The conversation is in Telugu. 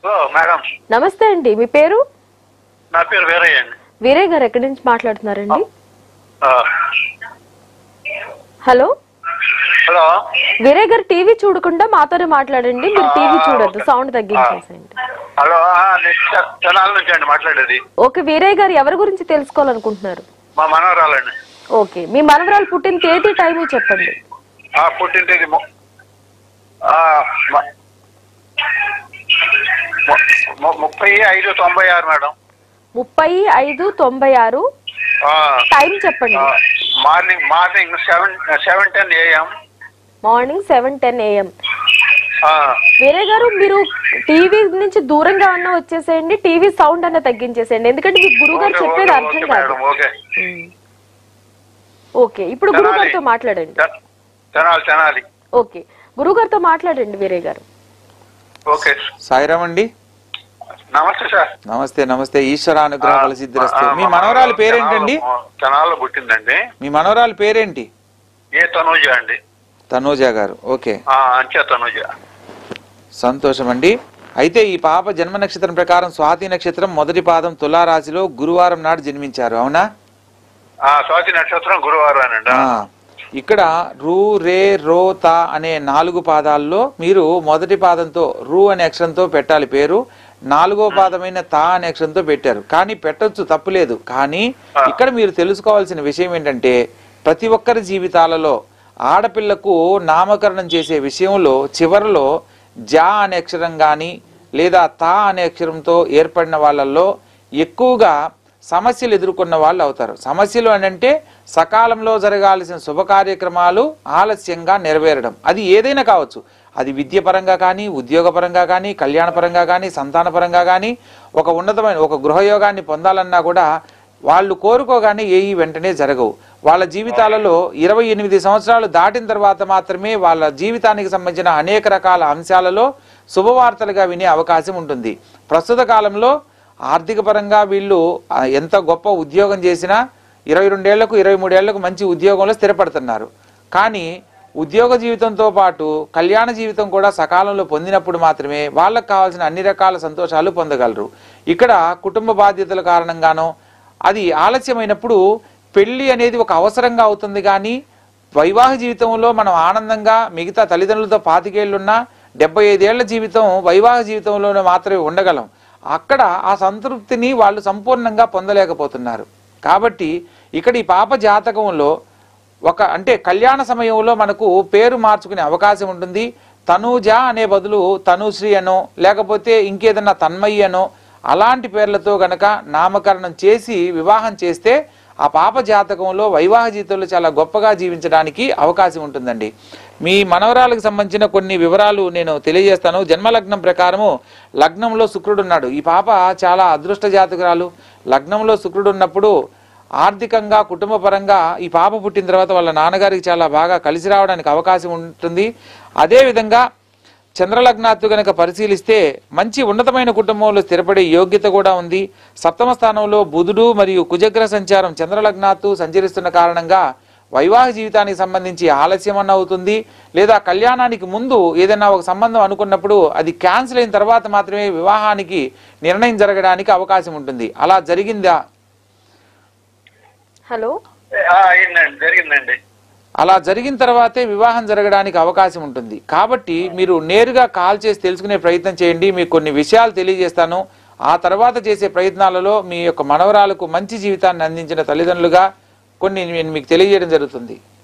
మేడం నమస్తే అండి, మీ పేరు? నా పేరు వీరయ్య అండి. వీరయ్య గారు ఎక్కడి నుంచి మాట్లాడుతున్నారండి? హలో హలో వీరయ్య గారు, టీవీ చూడకుండా మాతోనే మాట్లాడండి. మీరు టీవీ చూడొద్దు, సౌండ్ తగ్గించేసేయండి. హలో తెనాల నుంచి అండి మాట్లాడేది. ఓకే వీరయ్య గారు, ఎవరి గురించి తెలుసుకోవాలనుకుంటున్నారు? మా మనవరాలండి. ఓకే, మీ మనవరాలు పుట్టిన తేదీ టైము చెప్పండి. పుట్టిన తేదీ 35/96 మేడం. 35/96 టైం చెప్పండి. Morning 7:10 AM. Morning 7:10 AM. Veeraiah garu, మీరు టీవీ నుంచి దూరంగా అన్న వచ్చేసేయండి, టీవీ సౌండ్ అన్న తగ్గించేసేయండి, ఎందుకంటే మీకు గురువు గారు చెప్పేది అర్థం కాదు. ఓకే, ఇప్పుడు గురువు గారితో మాట్లాడండి. ఓకే, గురువు గారితో మాట్లాడండి వీరయ్య గారు. ఓకే, సాయిరామ్ అండి. నమస్తే సార్. నమస్తే నమస్తే, ఈశ్వర అనుగ్రహ ఫలసిద్ధిరస్తు. మీ మనవరాలు పేరేంటండి? తెనాల్లో పుట్టిందండి. మీ మనవరాలు పేరేంటి? తనూజ అండి. తనూజ గారు. ఓకే, తనూజ. సంతోషం అండి. అయితే ఈ పాప జన్మ నక్షత్రం ప్రకారం స్వాతి నక్షత్రం మొదటి పాదం తులారాశిలో గురువారం నాడు జన్మించారు, అవునా? స్వాతి నక్షత్రం గురువారం అండి. ఇక్కడ రు రే రో తా అనే 4 పాదాల్లో మీరు మొదటి పాదంతో రు అనే అక్షరంతో పెట్టాలి పేరు, 4వ పాదమైన తా అనే అక్షరంతో పెట్టారు. కానీ పెట్టొచ్చు, తప్పులేదు. కానీ ఇక్కడ మీరు తెలుసుకోవాల్సిన విషయం ఏంటంటే, ప్రతి ఒక్కరి జీవితాలలో ఆడపిల్లకు నామకరణం చేసే విషయంలో చివరిలో జా అనే అక్షరం కానీ లేదా తా అనే అక్షరంతో ఏర్పడిన వాళ్ళల్లో ఎక్కువగా సమస్యలు ఎదుర్కొన్న వాళ్ళు అవుతారు. సమస్యలు అంటే సకాలంలో జరగాల్సిన శుభ కార్యక్రమాలు ఆలస్యంగా నెరవేరడం. అది ఏదైనా కావచ్చు, అది విద్యపరంగా కానీ, ఉద్యోగపరంగా కానీ, కళ్యాణపరంగా కానీ, సంతానపరంగా కానీ, ఒక ఉన్నతమైన ఒక గృహయోగాన్ని పొందాలన్నా కూడా వాళ్ళు కోరుకోగానే ఏవి వెంటనే జరగవు. వాళ్ళ జీవితాలలో 28 సంవత్సరాలు దాటిన తర్వాత మాత్రమే వాళ్ళ జీవితానికి సంబంధించిన అనేక రకాల అంశాలలో శుభవార్తలుగా వినే అవకాశం ఉంటుంది. ప్రస్తుత కాలంలో ఆర్థిక పరంగా వీళ్ళు ఎంత గొప్ప ఉద్యోగం చేసినా 22 ఏళ్లకు 23 ఏళ్లకు మంచి ఉద్యోగంలో స్థిరపడుతున్నారు. కానీ ఉద్యోగ జీవితంతో పాటు కళ్యాణ జీవితం కూడా సకాలంలో పొందినప్పుడు మాత్రమే వాళ్ళకు కావాల్సిన అన్ని రకాల సంతోషాలు పొందగలరు. ఇక్కడ కుటుంబ బాధ్యతల కారణంగానో అది ఆలస్యమైనప్పుడు పెళ్లి అనేది ఒక అవసరంగా అవుతుంది. కానీ వైవాహిక జీవితంలో మనం ఆనందంగా మిగతా తల్లిదండ్రులతో 25 ఏళ్ళున్నా 75 ఏళ్ల జీవితం వైవాహిక జీవితంలోనే మాత్రమే ఉండగలం. అక్కడ ఆ సంతృప్తిని వాళ్ళు సంపూర్ణంగా పొందలేకపోతున్నారు. కాబట్టి ఇక్కడ ఈ పాప జాతకంలో అంటే కళ్యాణ సమయంలో మనకు పేరు మార్చుకునే అవకాశం ఉంటుంది. తనూజ అనే బదులు తనుశ్రీ అనో లేకపోతే ఇంకేదన్నా తన్మయ్యి అనో అలాంటి పేర్లతో గనక నామకరణం చేసి వివాహం చేస్తే ఆ పాప జాతకంలో వైవాహిక జీవితంలో చాలా గొప్పగా జీవించడానికి అవకాశం ఉంటుందండి. మీ మనవరాలకు సంబంధించిన కొన్ని వివరాలు నేను తెలియజేస్తాను. జన్మలగ్నం ప్రకారము లగ్నంలో శుక్రుడు ఉన్నాడు. ఈ పాప చాలా అదృష్ట జాతకురాలు. లగ్నంలో శుక్రుడు ఉన్నప్పుడు ఆర్థికంగా కుటుంబ పరంగా ఈ పాప పుట్టిన తర్వాత వాళ్ళ నాన్నగారికి చాలా బాగా కలిసి రావడానికి అవకాశం ఉంటుంది. అదేవిధంగా చంద్రలగ్నాత్తు గనక పరిశీలిస్తే మంచి ఉన్నతమైన కుటుంబంలో స్థిరపడే యోగ్యత కూడా ఉంది. సప్తమ స్థానంలో బుధుడు మరియు కుజగ్రహ సంచారం చంద్రలగ్నాత్తు సంచరిస్తున్న కారణంగా వైవాహిక జీవితానికి సంబంధించి ఆలస్యం అన్న అవుతుంది, లేదా కళ్యాణానికి ముందు ఏదైనా ఒక సంబంధం అనుకున్నప్పుడు అది క్యాన్సిల్ అయిన తర్వాత మాత్రమే వివాహానికి నిర్ణయం జరగడానికి అవకాశం ఉంటుంది. అలా జరిగిందా? హలో, జరిగిందండి. అలా జరిగిన తర్వాతే వివాహం జరగడానికి అవకాశం ఉంటుంది. కాబట్టి మీరు నేరుగా కాల్ చేసి తెలుసుకునే ప్రయత్నం చేయండి. మీకు కొన్ని విషయాలు తెలియజేస్తాను. ఆ తర్వాత చేసే ప్రయత్నాలలో మీ యొక్క మనవరాలకు మంచి జీవితాన్ని అందించిన తల్లిదండ్రులుగా కొన్ని నేను మీకు తెలియజేయడం జరుగుతుంది.